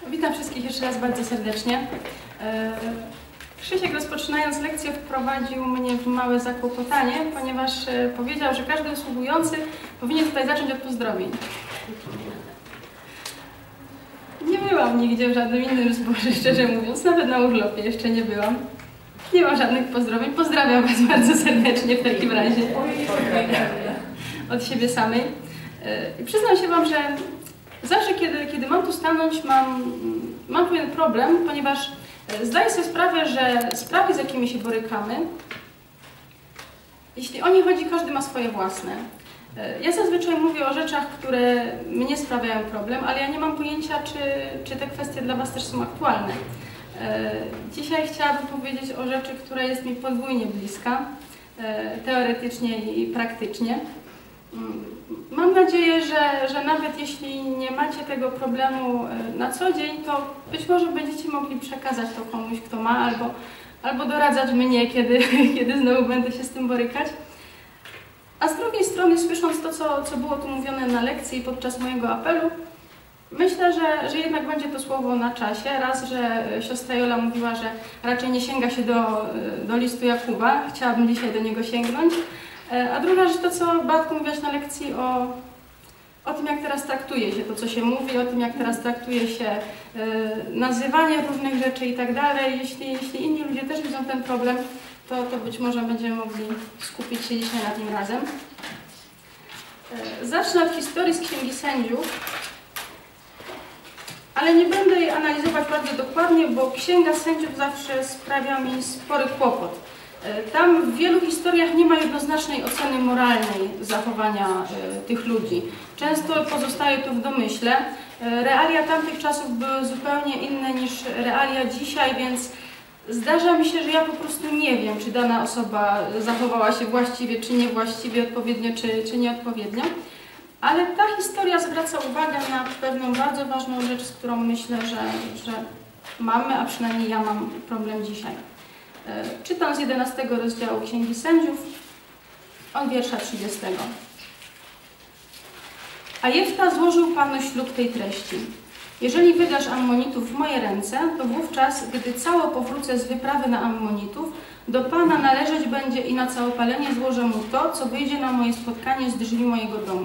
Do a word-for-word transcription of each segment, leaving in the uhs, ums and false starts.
Witam wszystkich jeszcze raz bardzo serdecznie. Krzysiek, rozpoczynając lekcję, wprowadził mnie w małe zakłopotanie, ponieważ powiedział, że każdy usługujący powinien tutaj zacząć od pozdrowień. Nie byłam nigdzie w żadnym innym zborze, szczerze mówiąc, nawet na urlopie jeszcze nie byłam. Nie mam żadnych pozdrowień. Pozdrawiam Was bardzo serdecznie w takim razie. Od siebie samej. I przyznam się Wam, że zawsze, kiedy, kiedy mam tu stanąć, mam, mam pewien problem, ponieważ zdaję sobie sprawę, że sprawy, z jakimi się borykamy, jeśli o nie chodzi, każdy ma swoje własne. Ja zazwyczaj mówię o rzeczach, które mnie sprawiają problem, ale ja nie mam pojęcia, czy, czy te kwestie dla Was też są aktualne. Dzisiaj chciałabym powiedzieć o rzeczy, która jest mi podwójnie bliska, teoretycznie i praktycznie. Mam nadzieję, że, że nawet jeśli nie macie tego problemu na co dzień, to być może będziecie mogli przekazać to komuś, kto ma, albo, albo doradzać mnie, kiedy, kiedy znowu będę się z tym borykać. A z drugiej strony, słysząc to, co, co było tu mówione na lekcji podczas mojego apelu, myślę, że, że jednak będzie to słowo na czasie. Raz, że siostra Jola mówiła, że raczej nie sięga się do, do listu Jakuba. Chciałabym dzisiaj do niego sięgnąć. A druga rzecz to, co Beatko mówiłaś na lekcji o, o tym, jak teraz traktuje się to, co się mówi, o tym, jak teraz traktuje się y, nazywanie różnych rzeczy i tak dalej. Jeśli, jeśli inni ludzie też widzą ten problem, to, to być może będziemy mogli skupić się dzisiaj nad nim razem. Y, zacznę od historii z Księgi Sędziów, ale nie będę jej analizować bardzo dokładnie, bo Księga Sędziów zawsze sprawia mi spory kłopot. Tam w wielu historiach nie ma jednoznacznej oceny moralnej zachowania y, tych ludzi. Często pozostaje to w domyśle. Y, realia tamtych czasów były zupełnie inne niż realia dzisiaj, więc zdarza mi się, że ja po prostu nie wiem, czy dana osoba zachowała się właściwie, czy niewłaściwie, odpowiednio, czy, czy nieodpowiednio. Ale ta historia zwraca uwagę na pewną bardzo ważną rzecz, z którą myślę, że, że mamy, a przynajmniej ja mam problem dzisiaj. Czytam z jedenastego rozdziału Księgi Sędziów, od wiersza trzydziestego. A Jefta złożył Panu ślub tej treści. Jeżeli wydasz Ammonitów w moje ręce, to wówczas, gdy cało powrócę z wyprawy na Ammonitów, do Pana należeć będzie i na całopalenie złożę mu to, co wyjdzie na moje spotkanie z drzwi mojego domu.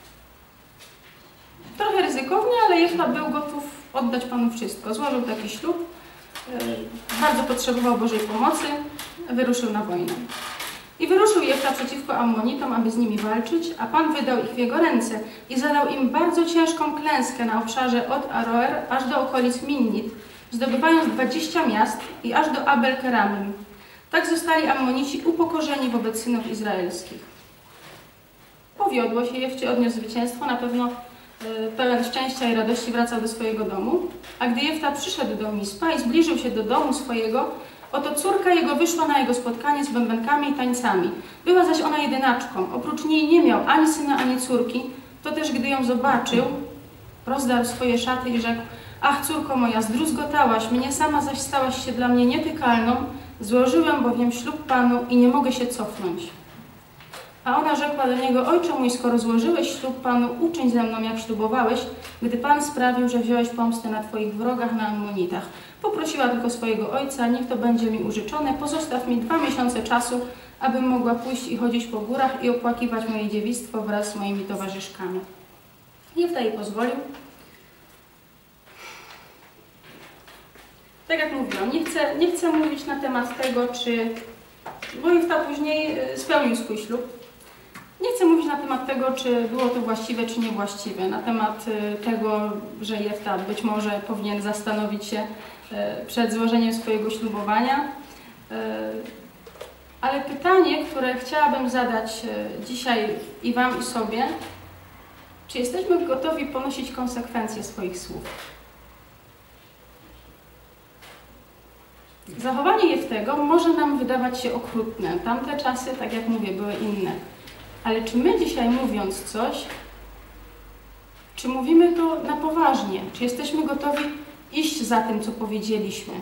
Trochę ryzykownie, ale Jefta był gotów oddać Panu wszystko. Złożył taki ślub. Bardzo potrzebował Bożej pomocy, wyruszył na wojnę. I wyruszył Jefta przeciwko Ammonitom, aby z nimi walczyć, a Pan wydał ich w jego ręce i zadał im bardzo ciężką klęskę na obszarze od Aroer aż do okolic Minnit, zdobywając dwadzieścia miast i aż do Abel-Keramim. Tak zostali Ammonici upokorzeni wobec synów izraelskich. Powiodło się Jefcie, odniósł zwycięstwo, na pewno pełen szczęścia i radości wracał do swojego domu, a gdy Jefta przyszedł do Mispa i zbliżył się do domu swojego, oto córka jego wyszła na jego spotkanie z bębenkami i tańcami. Była zaś ona jedynaczką, oprócz niej nie miał ani syna, ani córki. To też, gdy ją zobaczył, rozdarł swoje szaty i rzekł: ach, córko moja, zdruzgotałaś mnie, sama zaś stałaś się dla mnie nietykalną, złożyłem bowiem ślub Panu i nie mogę się cofnąć. A ona rzekła do niego: ojcze mój, skoro złożyłeś ślub Panu, uczyń ze mną, jak ślubowałeś, gdy Pan sprawił, że wziąłeś pomstę na Twoich wrogach, na Ammonitach. Poprosiła tylko swojego ojca: niech to będzie mi użyczone, pozostaw mi dwa miesiące czasu, abym mogła pójść i chodzić po górach i opłakiwać moje dziewictwo wraz z moimi towarzyszkami. Jefta jej pozwolił. Tak jak mówiłam, nie chcę, nie chcę mówić na temat tego, czy... bo Jefta później spełnił swój ślub. Nie chcę mówić na temat tego, czy było to właściwe, czy niewłaściwe, na temat tego, że Jefta być może powinien zastanowić się przed złożeniem swojego ślubowania. Ale pytanie, które chciałabym zadać dzisiaj i Wam, i sobie: czy jesteśmy gotowi ponosić konsekwencje swoich słów? Zachowanie Jeftego może nam wydawać się okrutne. Tamte czasy, tak jak mówię, były inne. Ale czy my dzisiaj, mówiąc coś, czy mówimy to na poważnie? Czy jesteśmy gotowi iść za tym, co powiedzieliśmy?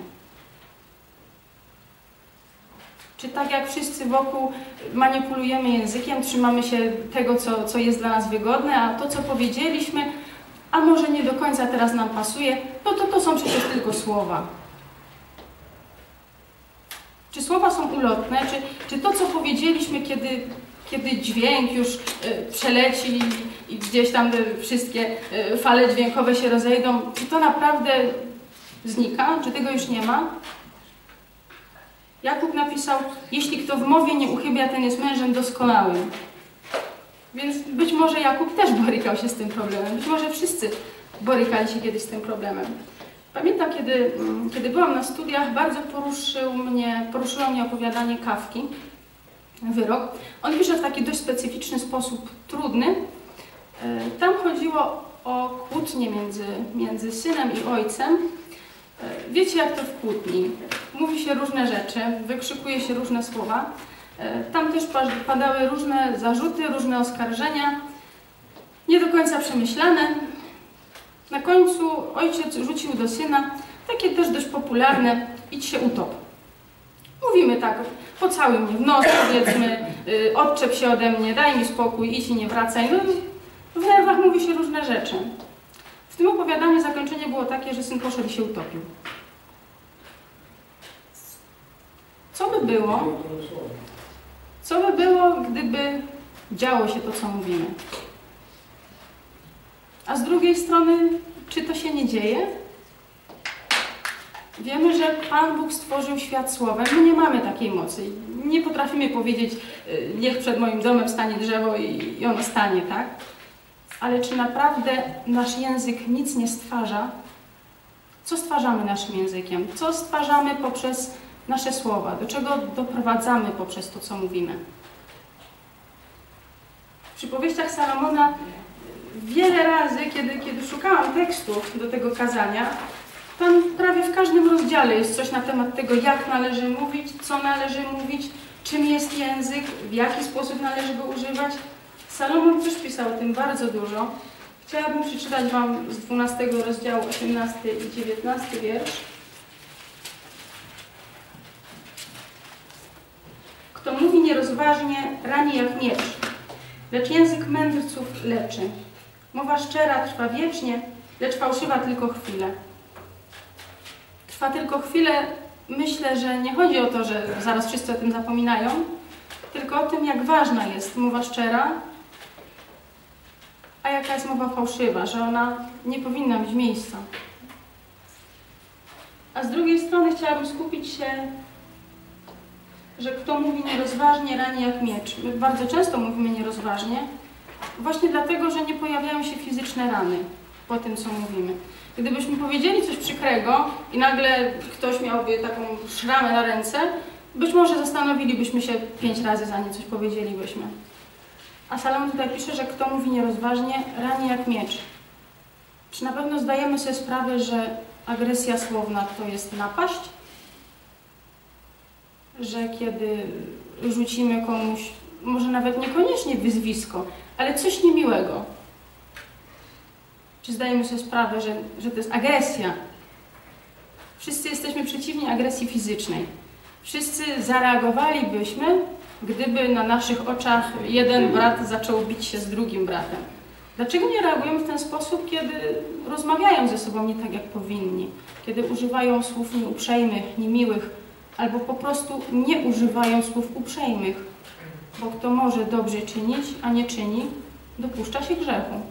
Czy tak jak wszyscy wokół manipulujemy językiem, trzymamy się tego, co, co jest dla nas wygodne, a to, co powiedzieliśmy, a może nie do końca teraz nam pasuje, no to to są przecież tylko słowa. Czy słowa są ulotne, czy, czy to, co powiedzieliśmy, kiedy, kiedy dźwięk już y, przeleci i, i gdzieś tam y, wszystkie y, fale dźwiękowe się rozejdą, czy to naprawdę znika, czy tego już nie ma? Jakub napisał, jeśli kto w mowie nie uchybia, ten jest mężem doskonałym. Więc być może Jakub też borykał się z tym problemem. Być może wszyscy borykali się kiedyś z tym problemem. Pamiętam, kiedy, kiedy byłam na studiach, bardzo poruszył mnie, poruszyło mnie opowiadanie Kafki, Wyrok. On pisze w taki dość specyficzny sposób, trudny. Tam chodziło o kłótnię między, między synem i ojcem. Wiecie, jak to w kłótni. Mówi się różne rzeczy, wykrzykuje się różne słowa. Tam też padały różne zarzuty, różne oskarżenia, nie do końca przemyślane. Na końcu ojciec rzucił do syna takie też dość popularne: idź się utop. Mówimy tak, pocałuj mnie w nos, powiedzmy, yy, odczep się ode mnie, daj mi spokój, idź i nie wracaj. No, w nerwach mówi się różne rzeczy. W tym opowiadaniu zakończenie było takie, że syn poszedł i się utopił. Co by było, co by było, gdyby działo się to, co mówimy? A z drugiej strony, czy to się nie dzieje? Wiemy, że Pan Bóg stworzył świat słowem. My nie mamy takiej mocy. Nie potrafimy powiedzieć, niech przed moim domem stanie drzewo i, i ono stanie, tak? Ale czy naprawdę nasz język nic nie stwarza? Co stwarzamy naszym językiem? Co stwarzamy poprzez nasze słowa? Do czego doprowadzamy poprzez to, co mówimy? W przypowieściach Salomona wiele razy, kiedy, kiedy szukałam tekstów do tego kazania, tam prawie w każdym rozdziale jest coś na temat tego, jak należy mówić, co należy mówić, czym jest język, w jaki sposób należy go używać. Salomon też pisał o tym bardzo dużo. Chciałabym przeczytać Wam z dwunastego rozdziału, osiemnasty i dziewiętnasty wiersz. Kto mówi nierozważnie, rani jak miecz, lecz język mędrców leczy. Mowa szczera trwa wiecznie, lecz fałszywa tylko chwilę. Trwa tylko chwilę, myślę, że nie chodzi o to, że zaraz wszyscy o tym zapominają, tylko o tym, jak ważna jest mowa szczera, a jaka jest mowa fałszywa, że ona nie powinna mieć miejsca. A z drugiej strony chciałabym skupić się, że kto mówi nierozważnie, rani jak miecz. My bardzo często mówimy nierozważnie, właśnie dlatego, że nie pojawiają się fizyczne rany po tym, co mówimy. Gdybyśmy powiedzieli coś przykrego i nagle ktoś miałby taką szramę na ręce, być może zastanowilibyśmy się pięć razy, zanim coś powiedzielibyśmy. A Salomon tutaj pisze, że kto mówi nierozważnie, rani jak miecz. Czy na pewno zdajemy sobie sprawę, że agresja słowna to jest napaść? Że kiedy rzucimy komuś, może nawet niekoniecznie wyzwisko, ale coś niemiłego. Czy zdajemy sobie sprawę, że, że to jest agresja? Wszyscy jesteśmy przeciwni agresji fizycznej. Wszyscy zareagowalibyśmy, gdyby na naszych oczach jeden brat zaczął bić się z drugim bratem. Dlaczego nie reagujemy w ten sposób, kiedy rozmawiają ze sobą nie tak, jak powinni? Kiedy używają słów nieuprzejmych, niemiłych, albo po prostu nie używają słów uprzejmych? Bo kto może dobrze czynić, a nie czyni, dopuszcza się grzechu.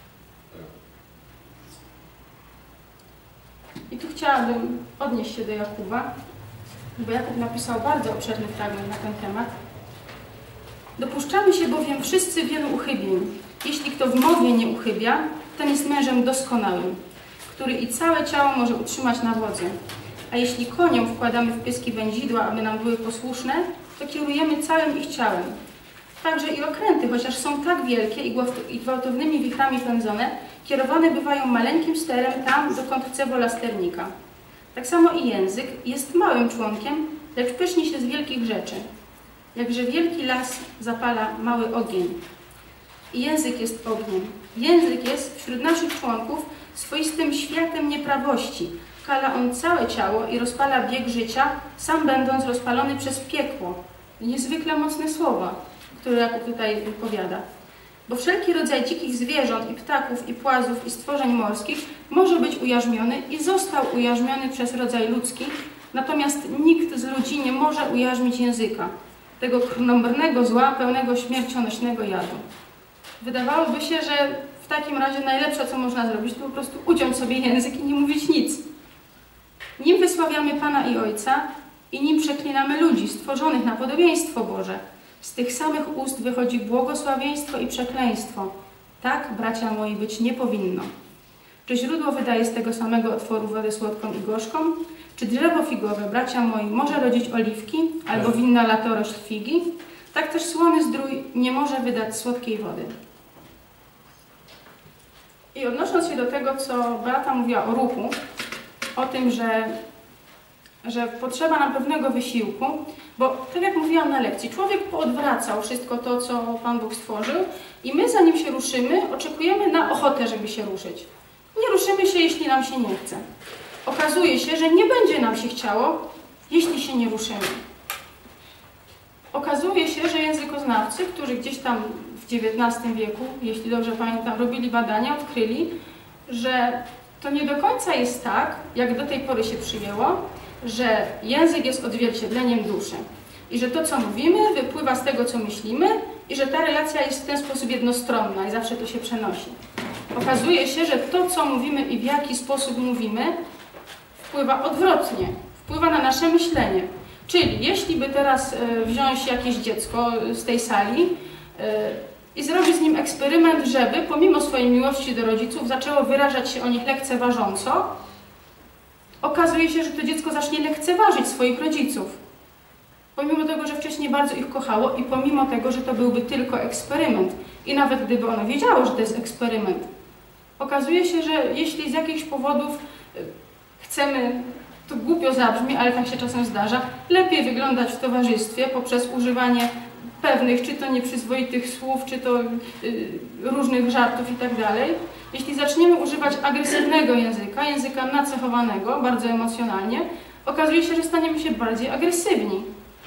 I tu chciałabym odnieść się do Jakuba, bo Jakub napisał bardzo obszerny fragment na ten temat. Dopuszczamy się bowiem wszyscy wielu uchybień. Jeśli kto w mowie nie uchybia, ten jest mężem doskonałym, który i całe ciało może utrzymać na wodzy. A jeśli koniom wkładamy w pyski wędzidła, aby nam były posłuszne, to kierujemy całym ich ciałem. Także i okręty, chociaż są tak wielkie i gwałtownymi wichrami pędzone, kierowane bywają maleńkim sterem tam, dokąd chce wola sternika. Tak samo i język jest małym członkiem, lecz pyszni się z wielkich rzeczy. Jakże wielki las zapala mały ogień. I język jest ogniem. Język jest wśród naszych członków swoistym światem nieprawości. Kala on całe ciało i rozpala bieg życia, sam będąc rozpalony przez piekło. Niezwykle mocne słowa, które Jakub tutaj wypowiada. bo wszelki rodzaj dzikich zwierząt i ptaków, i płazów, i stworzeń morskich może być ujarzmiony i został ujarzmiony przez rodzaj ludzki, natomiast nikt z ludzi nie może ujarzmić języka, tego krnąbrnego zła, pełnego śmiercionośnego jadu. Wydawałoby się, że w takim razie najlepsze, co można zrobić, to po prostu uciąć sobie język i nie mówić nic. Nim wysławiamy Pana i Ojca i nim przeklinamy ludzi stworzonych na podobieństwo Boże, z tych samych ust wychodzi błogosławieństwo i przekleństwo. Tak, bracia moi, być nie powinno. Czy źródło wydaje z tego samego otworu wodę słodką i gorzką? Czy drzewo figowe, bracia moi, może rodzić oliwki, albo winna latorośl figi? Tak też słony zdrój nie może wydać słodkiej wody. I odnosząc się do tego, co Beata mówiła o ruchu, o tym, że, że potrzeba nam pewnego wysiłku, bo tak jak mówiłam na lekcji, człowiek poodwracał wszystko to, co Pan Bóg stworzył i my, zanim się ruszymy, oczekujemy na ochotę, żeby się ruszyć. Nie ruszymy się, jeśli nam się nie chce. Okazuje się, że nie będzie nam się chciało, jeśli się nie ruszymy. Okazuje się, że językoznawcy, którzy gdzieś tam w dziewiętnastym wieku, jeśli dobrze pamiętam, robili badania, odkryli, że to nie do końca jest tak, jak do tej pory się przyjęło, że język jest odzwierciedleniem duszy i że to, co mówimy, wypływa z tego, co myślimy i że ta relacja jest w ten sposób jednostronna i zawsze to się przenosi. Okazuje się, że to, co mówimy i w jaki sposób mówimy, wpływa odwrotnie, wpływa na nasze myślenie. Czyli jeśli by teraz wziąć jakieś dziecko z tej sali i zrobić z nim eksperyment, żeby pomimo swojej miłości do rodziców zaczęło wyrażać się o nich lekceważąco, okazuje się, że to dziecko zacznie lekceważyć swoich rodziców. Pomimo tego, że wcześniej bardzo ich kochało i pomimo tego, że to byłby tylko eksperyment. I nawet gdyby ono wiedziało, że to jest eksperyment, okazuje się, że jeśli z jakichś powodów chcemy, to głupio zabrzmi, ale tak się czasem zdarza, lepiej wyglądać w towarzystwie poprzez używanie pewnych, czy to nieprzyzwoitych słów, czy to y, różnych żartów i tak dalej. Jeśli zaczniemy używać agresywnego języka, języka nacechowanego, bardzo emocjonalnie, okazuje się, że staniemy się bardziej agresywni.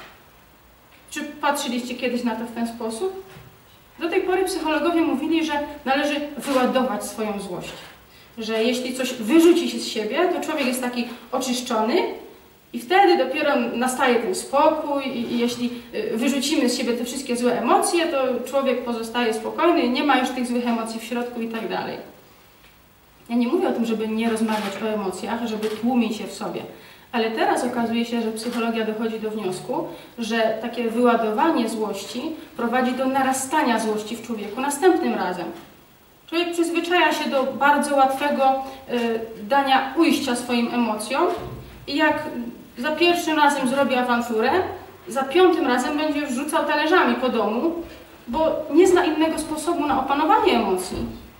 Czy patrzyliście kiedyś na to w ten sposób? Do tej pory psychologowie mówili, że należy wyładować swoją złość. Że jeśli coś wyrzuci się z siebie, to człowiek jest taki oczyszczony i wtedy dopiero nastaje ten spokój i, i jeśli wyrzucimy z siebie te wszystkie złe emocje, to człowiek pozostaje spokojny, nie ma już tych złych emocji w środku i tak dalej. Ja nie mówię o tym, żeby nie rozmawiać o emocjach, żeby tłumić je w sobie, ale teraz okazuje się, że psychologia dochodzi do wniosku, że takie wyładowanie złości prowadzi do narastania złości w człowieku następnym razem. Człowiek przyzwyczaja się do bardzo łatwego y, dania ujścia swoim emocjom i jak za pierwszym razem zrobi awanturę, za piątym razem będzie już rzucał talerzami po domu, bo nie zna innego sposobu na opanowanie emocji.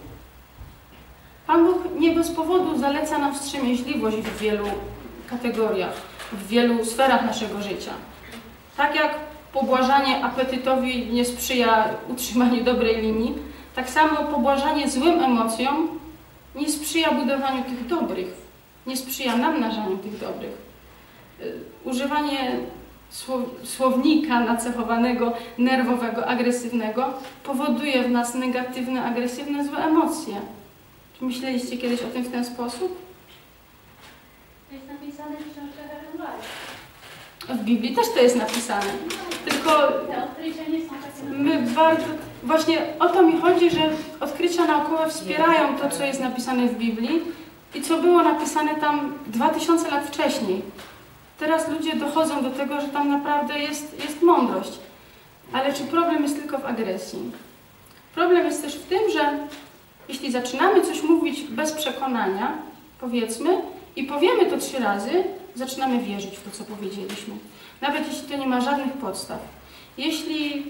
Pan Bóg nie bez powodu zaleca nam wstrzemięźliwość w wielu kategoriach, w wielu sferach naszego życia. Tak jak pobłażanie apetytowi nie sprzyja utrzymaniu dobrej linii, tak samo pobłażanie złym emocjom nie sprzyja budowaniu tych dobrych, nie sprzyja namnażaniu tych dobrych. Używanie słownika nacechowanego, nerwowego, agresywnego powoduje w nas negatywne, agresywne, złe emocje. Czy myśleliście kiedyś o tym w ten sposób? To jest napisane w książce Ellen White. W Biblii też to jest napisane. Tylko te odkrycia nie są takie. My bardzo... Właśnie o to mi chodzi, że odkrycia naukowe wspierają to, co jest napisane w Biblii i co było napisane tam dwa tysiące lat wcześniej. Teraz ludzie dochodzą do tego, że tam naprawdę jest, jest mądrość. Ale czy problem jest tylko w agresji? Problem jest też w tym, że jeśli zaczynamy coś mówić bez przekonania, powiedzmy, i powiemy to trzy razy, zaczynamy wierzyć w to, co powiedzieliśmy. Nawet jeśli to nie ma żadnych podstaw. Jeśli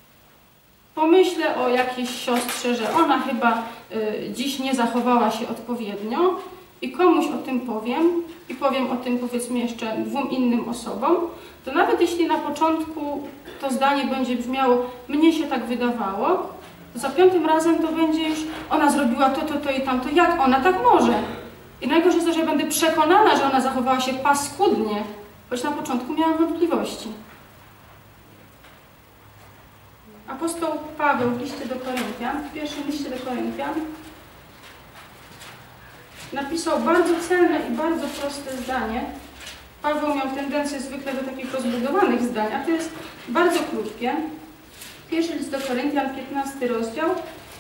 pomyślę o jakiejś siostrze, że ona chyba y, dziś nie zachowała się odpowiednio i komuś o tym powiem i powiem o tym powiedzmy jeszcze dwóm innym osobom, to nawet jeśli na początku to zdanie będzie brzmiało, mnie się tak wydawało, to za piątym razem to będzie już ona zrobiła to, to, to i tamto, jak ona tak może? I najgorsze jest to, że ja będę przekonana, że ona zachowała się paskudnie, choć na początku miałam wątpliwości. A apostoł Paweł w liście do Koryntian, w pierwszym liście do Koryntian, napisał bardzo celne i bardzo proste zdanie. Paweł miał tendencję zwykle do takich rozbudowanych zdań, a to jest bardzo krótkie. Pierwszy list do Koryntian, piętnasty rozdział,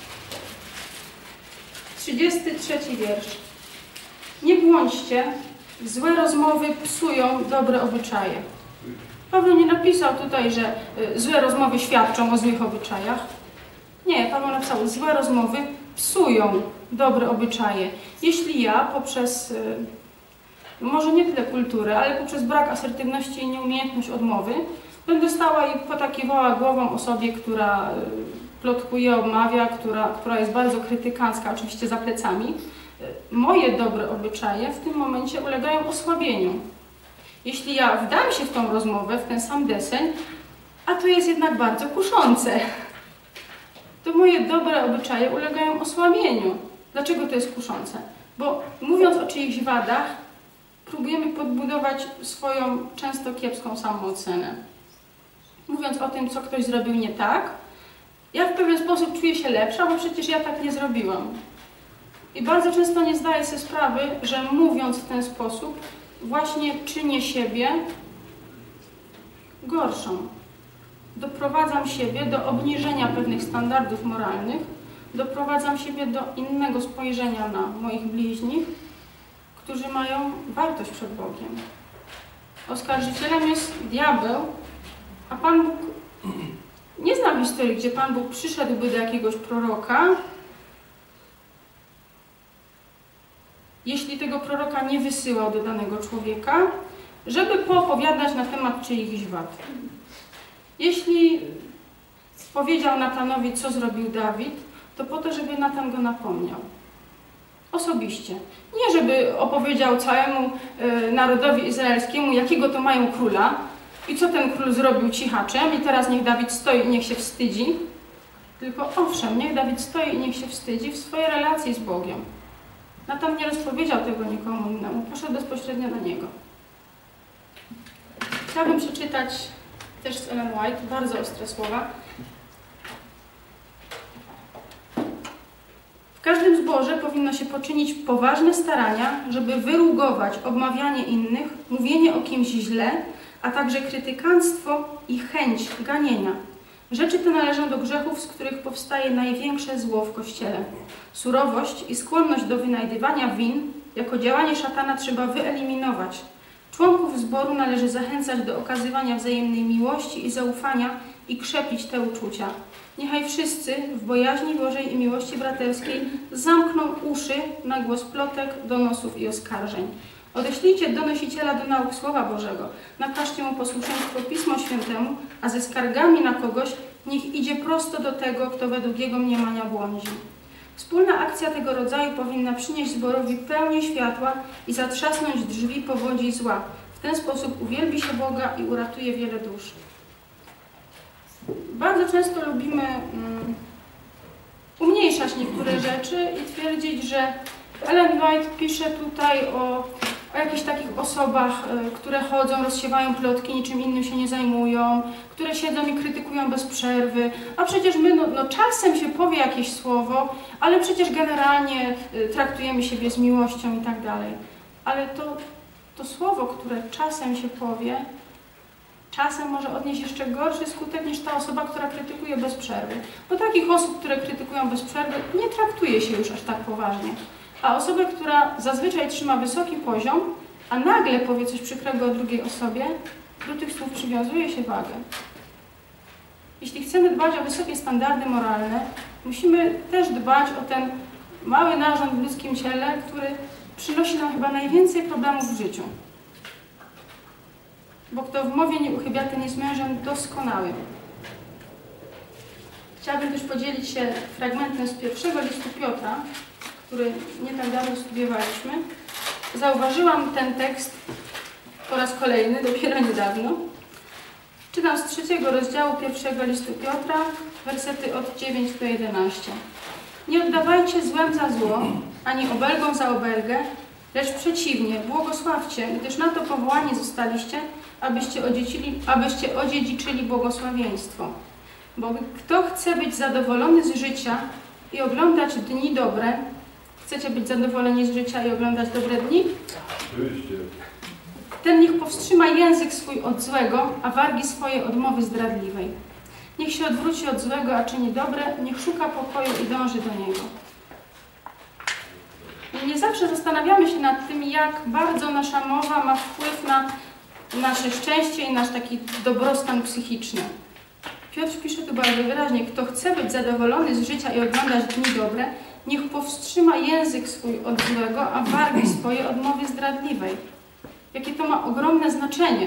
trzydziesty trzeci wiersz. Nie błądźcie, złe rozmowy psują dobre obyczaje. Paweł nie napisał tutaj, że y, złe rozmowy świadczą o złych obyczajach. Nie, Paweł napisał, złe rozmowy psują dobre obyczaje. Jeśli ja poprzez, y, może nie tyle kulturę, ale poprzez brak asertywności i nieumiejętność odmowy, będę stała i potakiwała głową osobie, która y, plotkuje, obmawia, która, która jest bardzo krytykancka, oczywiście za plecami, y, moje dobre obyczaje w tym momencie ulegają osłabieniu. Jeśli ja wdam się w tą rozmowę, w ten sam deseń, a to jest jednak bardzo kuszące, to moje dobre obyczaje ulegają osłabieniu. Dlaczego to jest kuszące? Bo mówiąc o czyichś wadach, próbujemy podbudować swoją często kiepską samoocenę. Mówiąc o tym, co ktoś zrobił nie tak, ja w pewien sposób czuję się lepsza, bo przecież ja tak nie zrobiłam. I bardzo często nie zdaję sobie sprawy, że mówiąc w ten sposób, właśnie czynię siebie gorszą. Doprowadzam siebie do obniżenia pewnych standardów moralnych, doprowadzam siebie do innego spojrzenia na moich bliźnich, którzy mają wartość przed Bogiem. Oskarżycielem jest diabeł, a Pan Bóg, nie znam historii, gdzie Pan Bóg przyszedłby do jakiegoś proroka, jeśli tego proroka nie wysyłał do danego człowieka, żeby poopowiadać na temat czyichś wad. Jeśli powiedział Natanowi, co zrobił Dawid, to po to, żeby Natan go napomniał. Osobiście. Nie żeby opowiedział całemu y, narodowi izraelskiemu, jakiego to mają króla i co ten król zrobił cichaczem i teraz niech Dawid stoi i niech się wstydzi. Tylko owszem, niech Dawid stoi i niech się wstydzi w swojej relacji z Bogiem. Natan nie rozpowiedział tego nikomu innemu, poszedł bezpośrednio do niego. Chciałabym przeczytać też z Ellen White, bardzo ostre słowa. W każdym zborze powinno się poczynić poważne starania, żeby wyrugować obmawianie innych, mówienie o kimś źle, a także krytykanstwo i chęć ganienia. Rzeczy te należą do grzechów, z których powstaje największe zło w Kościele. Surowość i skłonność do wynajdywania win jako działanie szatana trzeba wyeliminować. Członków zboru należy zachęcać do okazywania wzajemnej miłości i zaufania i krzepić te uczucia. Niechaj wszyscy w bojaźni Bożej i miłości braterskiej zamkną uszy na głos plotek, donosów i oskarżeń. Odeślijcie donosiciela do nauk Słowa Bożego, nakażcie mu posłuszeństwo Pismu Świętemu, a ze skargami na kogoś niech idzie prosto do tego, kto według jego mniemania błądzi. Wspólna akcja tego rodzaju powinna przynieść zborowi pełnię światła i zatrzasnąć drzwi powodzi zła. W ten sposób uwielbi się Boga i uratuje wiele dusz. Bardzo często lubimy um, umniejszać niektóre rzeczy i twierdzić, że Ellen White pisze tutaj o, o jakichś takich osobach, y, które chodzą, rozsiewają plotki, niczym innym się nie zajmują, które siedzą i krytykują bez przerwy, a przecież my no, no, czasem się powie jakieś słowo, ale przecież generalnie y, traktujemy siebie z miłością i tak dalej. Ale to, to słowo, które czasem się powie, czasem może odnieść jeszcze gorszy skutek niż ta osoba, która krytykuje bez przerwy. Bo takich osób, które krytykują bez przerwy, nie traktuje się już aż tak poważnie. A osobę, która zazwyczaj trzyma wysoki poziom, a nagle powie coś przykrego o drugiej osobie, do tych słów przywiązuje się wagę. Jeśli chcemy dbać o wysokie standardy moralne, musimy też dbać o ten mały narząd w ludzkim ciele, który przynosi nam chyba najwięcej problemów w życiu. Bo kto w mowie nie uchybia, ten jest mężem doskonałym. Chciałabym też podzielić się fragmentem z pierwszego listu Piotra, który nie tak dawno studiowaliśmy. Zauważyłam ten tekst po raz kolejny, dopiero niedawno. Czytam z trzeciego rozdziału pierwszego listu Piotra, wersety od dziewiątego do jedenastego. Nie oddawajcie złem za zło, ani obelgą za obelgę, lecz przeciwnie, błogosławcie, gdyż na to powołani zostaliście, abyście odziedzicili, abyście odziedziczyli błogosławieństwo. Bo kto chce być zadowolony z życia i oglądać dni dobre, chcecie być zadowoleni z życia i oglądać dobre dni? Oczywiście. Ten niech powstrzyma język swój od złego, a wargi swoje od mowy zdradliwej. Niech się odwróci od złego, a czyni dobre, niech szuka pokoju i dąży do niego. I nie zawsze zastanawiamy się nad tym, jak bardzo nasza mowa ma wpływ na nasze szczęście i nasz taki dobrostan psychiczny. Piotr pisze tu bardzo wyraźnie, kto chce być zadowolony z życia i oglądać dni dobre, niech powstrzyma język swój od złego, a wargi swoje od mowy zdradliwej. Jakie to ma ogromne znaczenie.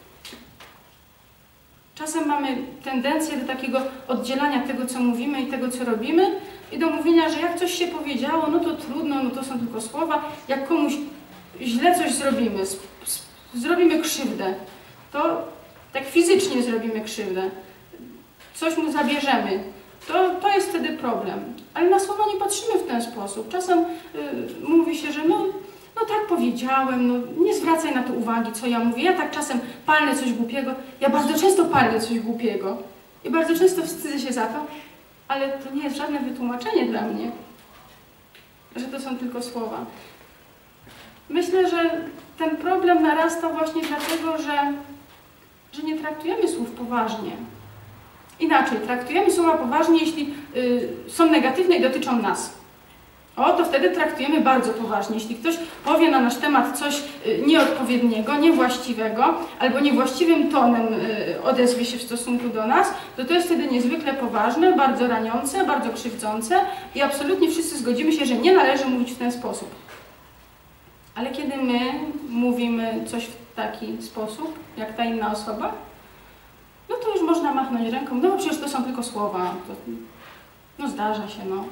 Czasem mamy tendencję do takiego oddzielania tego, co mówimy i tego, co robimy i do mówienia, że jak coś się powiedziało, no to trudno, no to są tylko słowa. Jak komuś źle coś zrobimy, zrobimy krzywdę, to tak fizycznie zrobimy krzywdę, coś mu zabierzemy, to, to jest wtedy problem. Ale na słowa nie patrzymy w ten sposób. Czasem y, mówi się, że no, no tak powiedziałem, no nie zwracaj na to uwagi, co ja mówię. Ja tak czasem palnę coś głupiego, ja bardzo często palnę coś głupiego i bardzo często wstydzę się za to, ale to nie jest żadne wytłumaczenie dla mnie, że to są tylko słowa. Myślę, że ten problem narasta właśnie dlatego, że, że nie traktujemy słów poważnie. Inaczej, traktujemy słowa poważnie, jeśli y, są negatywne i dotyczą nas. O, to wtedy traktujemy bardzo poważnie. Jeśli ktoś powie na nasz temat coś y, nieodpowiedniego, niewłaściwego, albo niewłaściwym tonem y, odezwie się w stosunku do nas, to to jest wtedy niezwykle poważne, bardzo raniące, bardzo krzywdzące i absolutnie wszyscy zgodzimy się, że nie należy mówić w ten sposób. Ale kiedy my mówimy coś w taki sposób, jak ta inna osoba, no to już można machnąć ręką, no bo przecież to są tylko słowa, to, no zdarza się, no.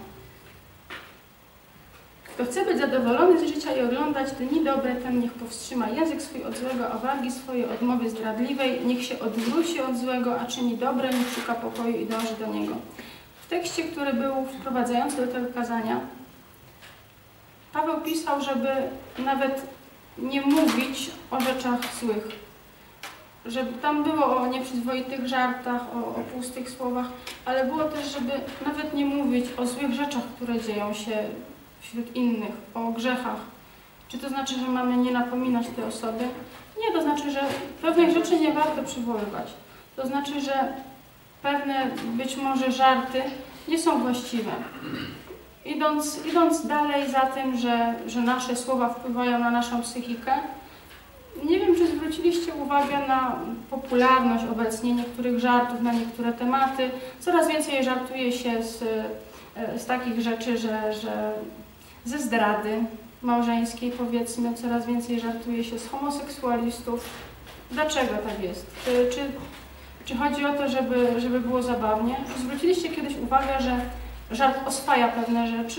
Kto chce być zadowolony z życia i oglądać dni dobre, ten niech powstrzyma język swój od złego, a wargi swoje od mowy zdradliwej, niech się odwróci od złego, a czyni dobre, niech szuka pokoju i dąży do niego. W tekście, który był wprowadzający do tego kazania, Paweł pisał, żeby nawet nie mówić o rzeczach złych. Żeby tam było o nieprzyzwoitych żartach, o, o pustych słowach, ale było też, żeby nawet nie mówić o złych rzeczach, które dzieją się wśród innych, o grzechach. Czy to znaczy, że mamy nie napominać te osoby? Nie, to znaczy, że pewnych rzeczy nie warto przywoływać. To znaczy, że pewne być może żarty nie są właściwe. Idąc, idąc dalej za tym, że, że nasze słowa wpływają na naszą psychikę, nie wiem, czy zwróciliście uwagę na popularność obecnie niektórych żartów na niektóre tematy. Coraz więcej żartuje się z, z takich rzeczy, że, że ze zdrady małżeńskiej, powiedzmy, coraz więcej żartuje się z homoseksualistów. Dlaczego tak jest? Czy, czy, czy chodzi o to, żeby, żeby było zabawnie? Zwróciliście kiedyś uwagę, że żart oswaja pewne rzeczy?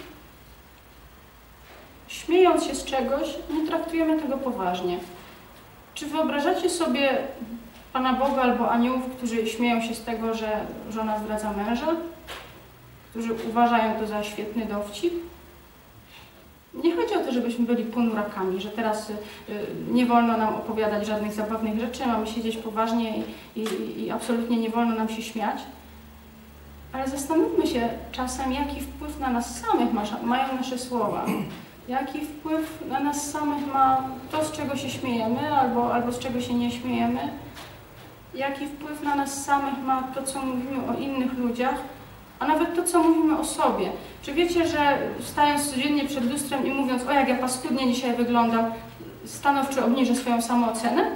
Śmiejąc się z czegoś, nie traktujemy tego poważnie. Czy wyobrażacie sobie Pana Boga albo aniołów, którzy śmieją się z tego, że żona zdradza męża? Którzy uważają to za świetny dowcip? Nie chodzi o to, żebyśmy byli ponurakami, że teraz y, nie wolno nam opowiadać żadnych zabawnych rzeczy, mamy siedzieć poważnie i, i, i absolutnie nie wolno nam się śmiać. Ale zastanówmy się czasem, jaki wpływ na nas samych ma, mają nasze słowa. Jaki wpływ na nas samych ma to, z czego się śmiejemy, albo, albo z czego się nie śmiejemy. Jaki wpływ na nas samych ma to, co mówimy o innych ludziach, a nawet to, co mówimy o sobie. Czy wiecie, że stając codziennie przed lustrem i mówiąc, o jak ja paskudnie dzisiaj wyglądam, stanowczo obniżę swoją samoocenę?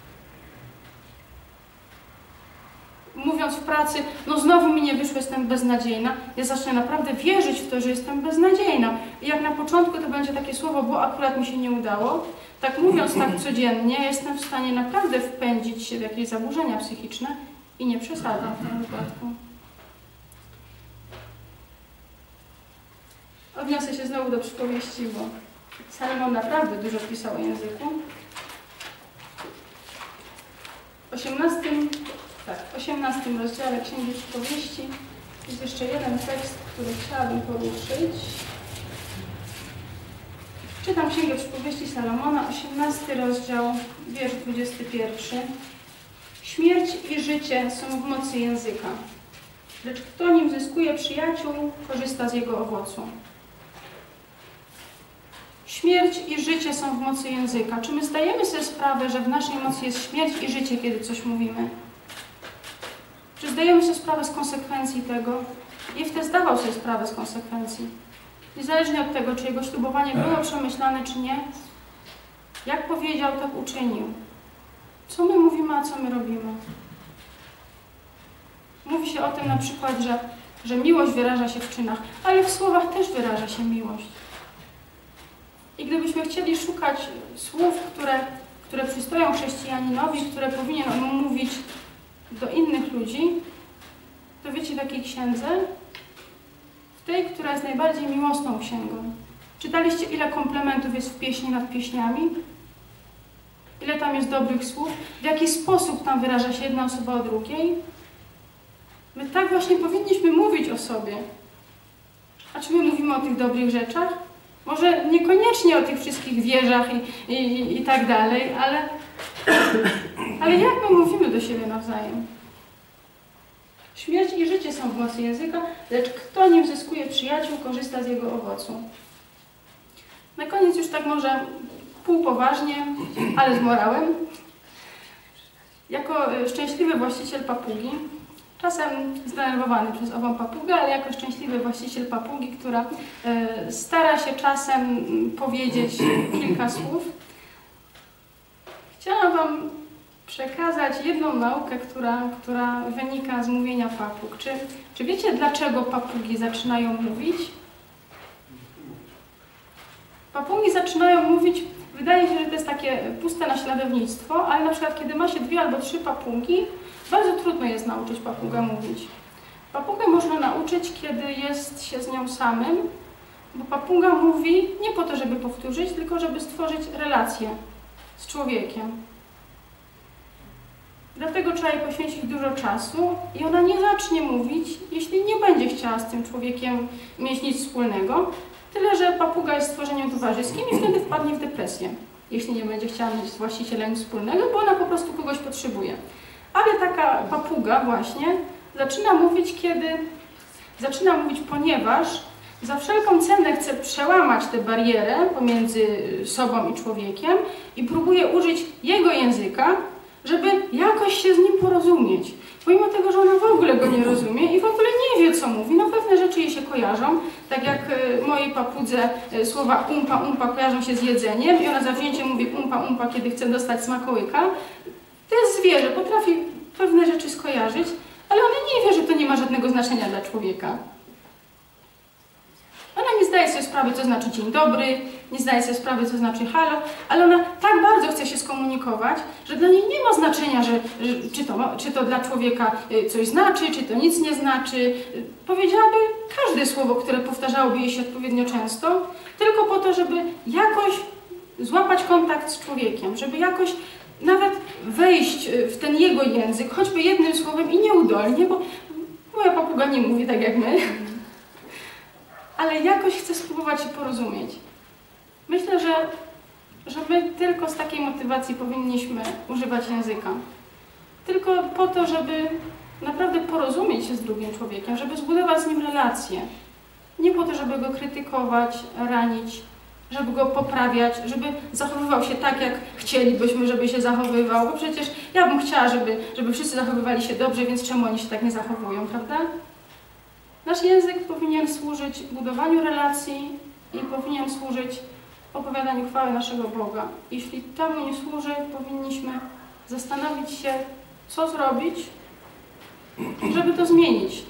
Mówiąc w pracy, no znowu mi nie wyszło, jestem beznadziejna, ja zacznę naprawdę wierzyć w to, że jestem beznadziejna. I jak na początku to będzie takie słowo, bo akurat mi się nie udało, tak mówiąc tak codziennie, jestem w stanie naprawdę wpędzić się w jakieś zaburzenia psychiczne i nie przesadzam w tym wypadku. Odniosę się znowu do przypowieści, bo Salomon naprawdę dużo pisał o języku. W osiemnastym, tak, osiemnastym rozdziale Księgi Przypowieści jest jeszcze jeden tekst, który chciałabym poruszyć. Czytam Księgę Przypowieści Salomona, osiemnasty rozdział, wiersz dwudziesty pierwszy. Śmierć i życie są w mocy języka. lecz kto nim zyskuje przyjaciół, korzysta z jego owocu. Śmierć i życie są w mocy języka. Czy my zdajemy sobie sprawę, że w naszej mocy jest śmierć i życie, kiedy coś mówimy? Czy zdajemy sobie sprawę z konsekwencji tego? Jefte zdawał sobie sprawę z konsekwencji. Niezależnie od tego, czy jego ślubowanie było przemyślane, czy nie, jak powiedział, tak uczynił. Co my mówimy, a co my robimy? Mówi się o tym na przykład, że, że miłość wyraża się w czynach, ale w słowach też wyraża się miłość. I gdybyśmy chcieli szukać słów, które, które przystoją chrześcijaninowi, które powinien on mówić do innych ludzi, to wiecie, w jakiej księdze? W tej, która jest najbardziej miłosną księgą. Czytaliście, ile komplementów jest w pieśni nad pieśniami? Ile tam jest dobrych słów? W jaki sposób tam wyraża się jedna osoba o drugiej? My tak właśnie powinniśmy mówić o sobie. A czy my mówimy o tych dobrych rzeczach? Może niekoniecznie o tych wszystkich wieżach i, i, i tak dalej, ale, ale jak my mówimy do siebie nawzajem? Śmierć i życie są w mocy języka, lecz kto nim zyskuje przyjaciół, korzysta z jego owocu. Na koniec już tak może półpoważnie, ale z morałem. Jako szczęśliwy właściciel papugi, czasem zdenerwowany przez ową papugę, ale jako szczęśliwy właściciel papugi, która e, stara się czasem powiedzieć kilka słów, chciałam Wam przekazać jedną naukę, która, która wynika z mówienia papug. Czy, czy wiecie, dlaczego papugi zaczynają mówić? Papugi zaczynają mówić, wydaje się, że to jest takie puste naśladownictwo, ale na przykład kiedy ma się dwie albo trzy papugi, bardzo trudno jest nauczyć papugę mówić. Papugę można nauczyć, kiedy jest się z nią samym, bo papuga mówi nie po to, żeby powtórzyć, tylko żeby stworzyć relację z człowiekiem. Dlatego trzeba jej poświęcić dużo czasu i ona nie zacznie mówić, jeśli nie będzie chciała z tym człowiekiem mieć nic wspólnego. Tyle, że papuga jest stworzeniem towarzyskim i wtedy wpadnie w depresję, jeśli nie będzie chciała mieć z właścicielem nic wspólnego, bo ona po prostu kogoś potrzebuje. Ale taka papuga właśnie zaczyna mówić, kiedy zaczyna mówić, ponieważ za wszelką cenę chce przełamać tę barierę pomiędzy sobą i człowiekiem i próbuje użyć jego języka, żeby jakoś się z nim porozumieć. Pomimo tego, że ona w ogóle go nie rozumie i w ogóle nie wie, co mówi, no pewne rzeczy jej się kojarzą, tak jak mojej papudze słowa umpa, umpa kojarzą się z jedzeniem i ona zawzięcie mówi umpa, umpa, kiedy chce dostać smakołyka. To jest zwierzę, potrafi pewne rzeczy skojarzyć, ale ona nie wie, że to nie ma żadnego znaczenia dla człowieka. Ona nie zdaje sobie sprawy, co znaczy dzień dobry, nie zdaje sobie sprawy, co znaczy halo, ale ona tak bardzo chce się skomunikować, że dla niej nie ma znaczenia, że, że, czy, to, czy to dla człowieka coś znaczy, czy to nic nie znaczy. Powiedziałaby każde słowo, które powtarzałoby jej się odpowiednio często, tylko po to, żeby jakoś złapać kontakt z człowiekiem, żeby jakoś nawet wejść w ten jego język, choćby jednym słowem i nieudolnie, bo moja papuga nie mówi tak jak my, ale jakoś chce spróbować się porozumieć. Myślę, że, że my tylko z takiej motywacji powinniśmy używać języka. Tylko po to, żeby naprawdę porozumieć się z drugim człowiekiem, żeby zbudować z nim relacje. Nie po to, żeby go krytykować, ranić, żeby go poprawiać, żeby zachowywał się tak, jak chcielibyśmy, żeby się zachowywał, bo przecież ja bym chciała, żeby, żeby wszyscy zachowywali się dobrze, więc czemu oni się tak nie zachowują, prawda? Nasz język powinien służyć budowaniu relacji i powinien służyć opowiadaniu chwały naszego Boga. Jeśli temu nie służy, powinniśmy zastanowić się, co zrobić, żeby to zmienić.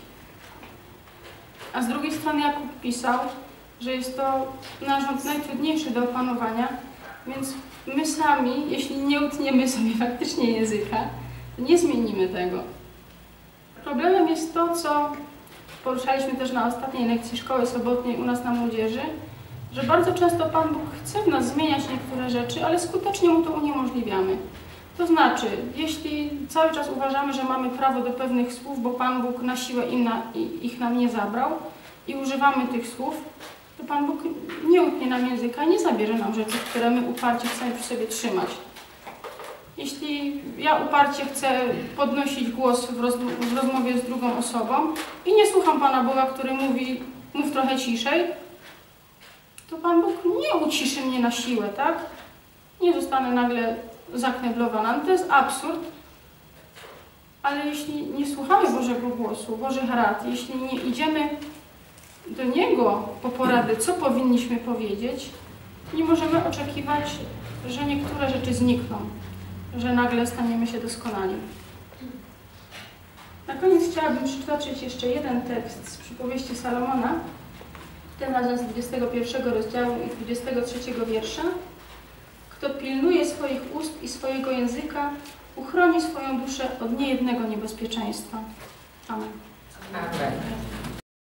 A z drugiej strony Jakub pisał, że jest to narząd najtrudniejszy do opanowania, więc my sami, jeśli nie utniemy sobie faktycznie języka, to nie zmienimy tego. Problemem jest to, co poruszaliśmy też na ostatniej lekcji Szkoły Sobotniej u nas na młodzieży, że bardzo często Pan Bóg chce w nas zmieniać niektóre rzeczy, ale skutecznie Mu to uniemożliwiamy. To znaczy, jeśli cały czas uważamy, że mamy prawo do pewnych słów, bo Pan Bóg na siłę im na, ich nam nie zabrał i używamy tych słów, to Pan Bóg nie utnie nam języka, nie zabierze nam rzeczy, które my uparcie chcemy przy sobie trzymać. Jeśli ja uparcie chcę podnosić głos w, roz, w rozmowie z drugą osobą i nie słucham Pana Boga, który mówi, mów trochę ciszej, to Pan Bóg nie uciszy mnie na siłę, tak? Nie zostanę nagle zakneblowana. No to jest absurd. Ale jeśli nie słuchamy Bożego głosu, Bożych rad, jeśli nie idziemy do Niego po porady, co powinniśmy powiedzieć, nie możemy oczekiwać, że niektóre rzeczy znikną, że nagle staniemy się doskonali. Na koniec chciałabym przytoczyć jeszcze jeden tekst z przypowieści Salomona, tym razem z dwudziestego pierwszego rozdziału i dwudziestego trzeciego wiersza. Kto pilnuje swoich ust i swojego języka, uchroni swoją duszę od niejednego niebezpieczeństwa. Amen. Amen.